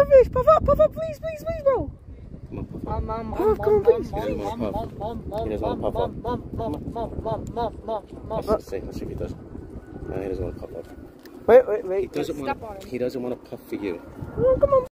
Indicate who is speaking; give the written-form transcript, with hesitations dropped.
Speaker 1: Rubbish. Puff up, please, bro.
Speaker 2: Come on, puff up.
Speaker 1: Come on, please.
Speaker 2: He doesn't want to puff. He doesn't want to puff up. Let's see if he does. No, he doesn't want to puff up.
Speaker 1: Wait.
Speaker 2: He doesn't want to puff for you.
Speaker 1: Oh, come on.